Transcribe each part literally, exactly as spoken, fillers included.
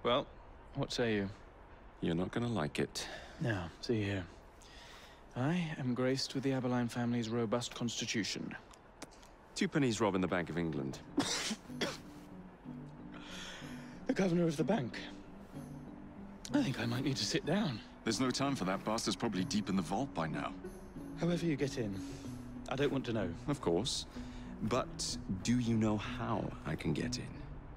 Well, what say you? You're not gonna like it. Now, see here. I am graced with the Aberline family's robust constitution. Twopenny's robbing the Bank of England. The governor of the bank. I think I might need to sit down. There's no time for that. Bastard's probably deep in the vault by now. However you get in, I don't want to know. Of course. But do you know how I can get in?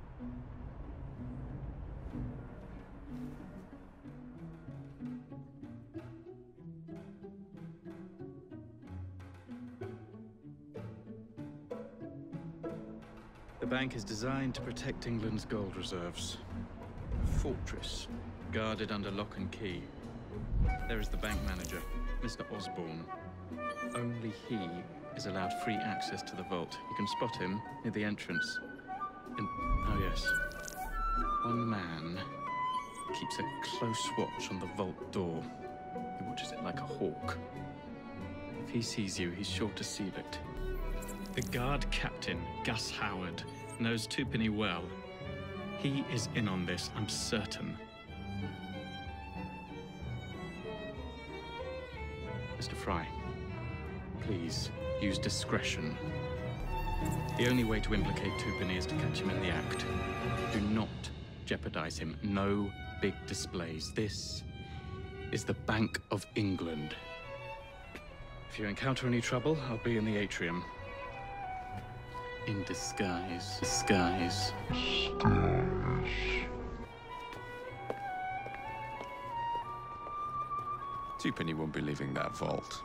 The bank is designed to protect England's gold reserves. A fortress, guarded under lock and key. There is the bank manager, Mister Osborne. Only he is allowed free access to the vault. You can spot him near the entrance. And, oh yes, one man keeps a close watch on the vault door. He watches it like a hawk. If he sees you, he's sure to seal it. The guard captain, Gus Howard, knows Twopenny well. He is in on this, I'm certain. Mister Fry, please use discretion. The only way to implicate Twopenny is to catch him in the act. Do not jeopardize him. No big displays. This is the Bank of England. If you encounter any trouble, I'll be in the atrium. In disguise. Disguise. Disguise. Twopenny won't be leaving that vault.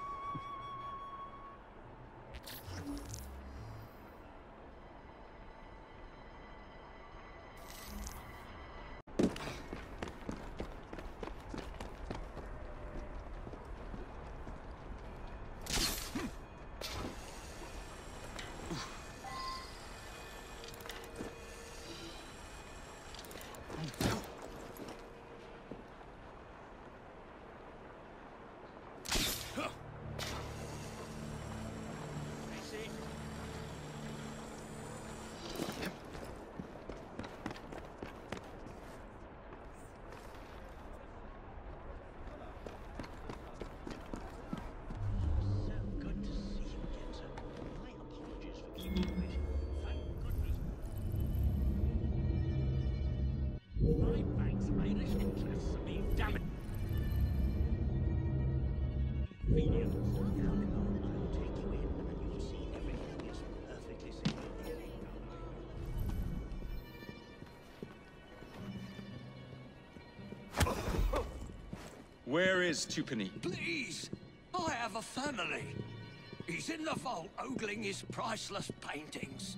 Where is Twopenny? Please! I have a family. He's in the vault ogling his priceless paintings.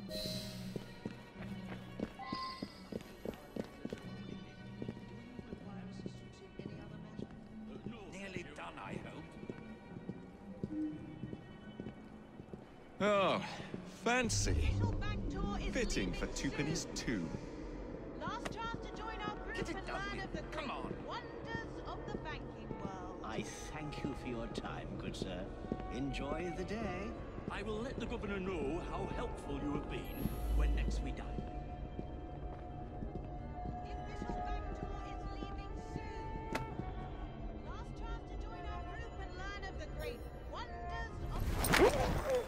Nearly done, I hope. Oh, fancy. Fitting for Twopenny's tomb. Last chance to join our group Get it and done learn with. of the Come great on. wonders of the banking world. I thank you for your time, good sir. Enjoy the day. I will let the governor know how helpful you have been when next we dine. The official bank tour is leaving soon. Last chance to join our group and learn of the great wonders of the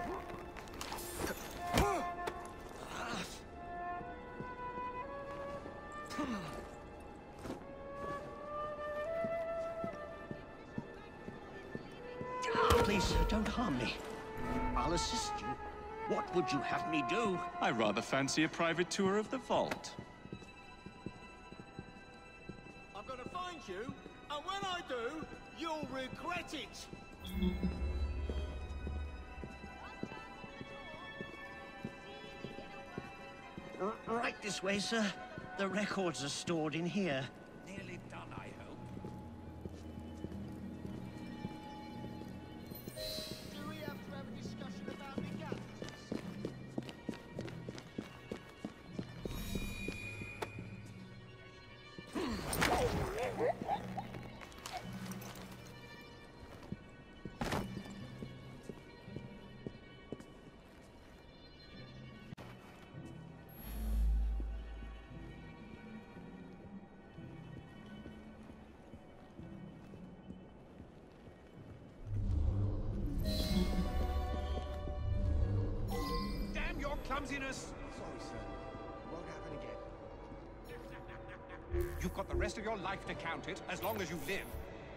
Please, sir, don't harm me. I'll assist you. What would you have me do? I rather fancy a private tour of the vault. I'm gonna find you, and when I do, you'll regret it. R right this way, sir. The records are stored in here. Nearly done, I hope. Do we have to have a discussion about legalities? clumsiness. Sorry, sir. It won't happen again. You've got the rest of your life to count it, as long as you live.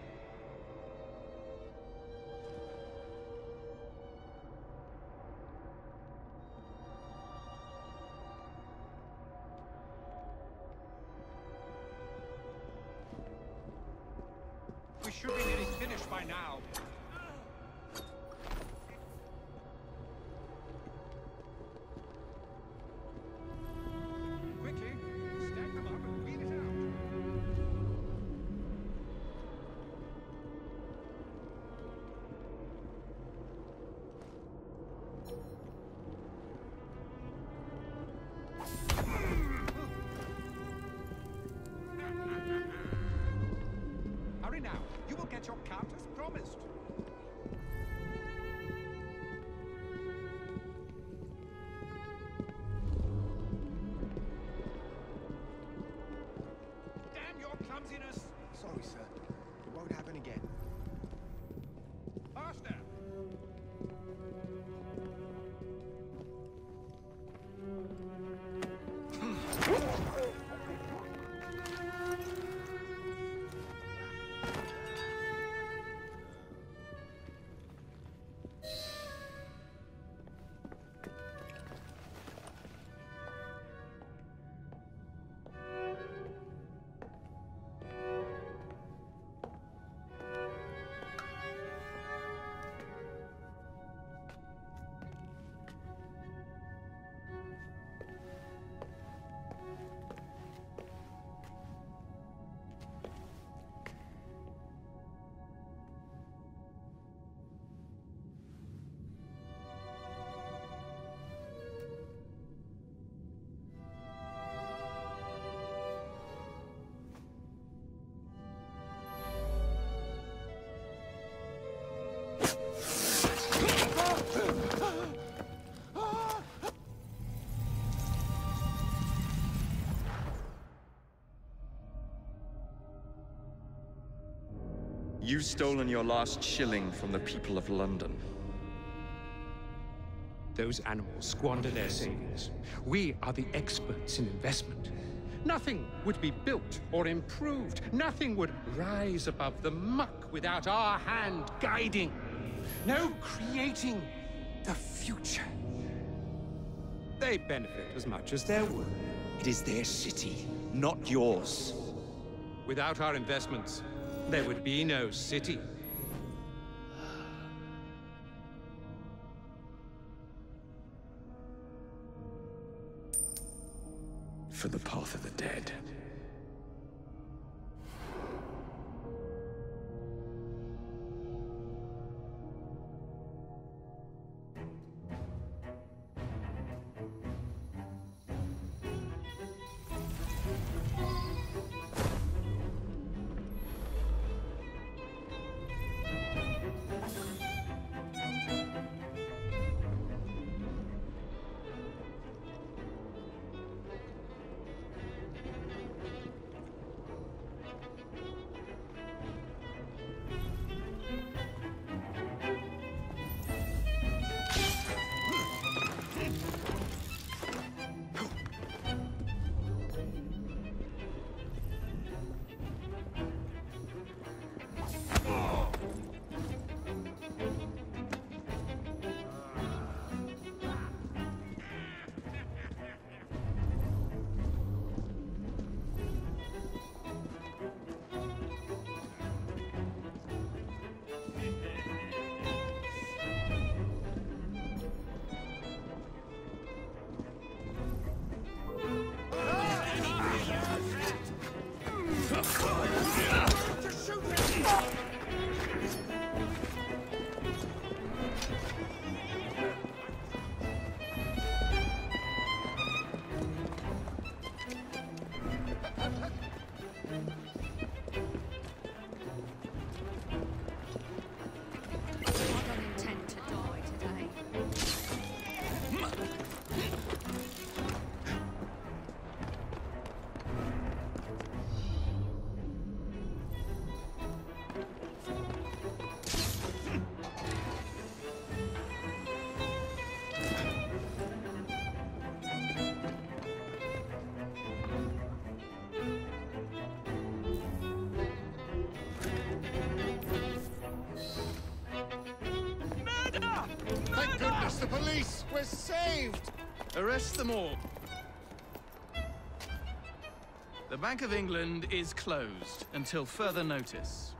We should be nearly finished by now. Quickly, stack them up and wheel it out. Hurry now. You will get your count as promised. Damn your clumsiness! Sorry, sir. It won't happen again. Faster! You've stolen your last shilling from the people of London. Those animals squander their savings. We are the experts in investment. Nothing would be built or improved. Nothing would rise above the muck without our hand guiding. No creating the future. They benefit as much as their work. It is their city, not yours. Without our investments, there would be no city. For the path of the dead. It's the police! We're saved! Arrest them all. The Bank of England is closed until further notice.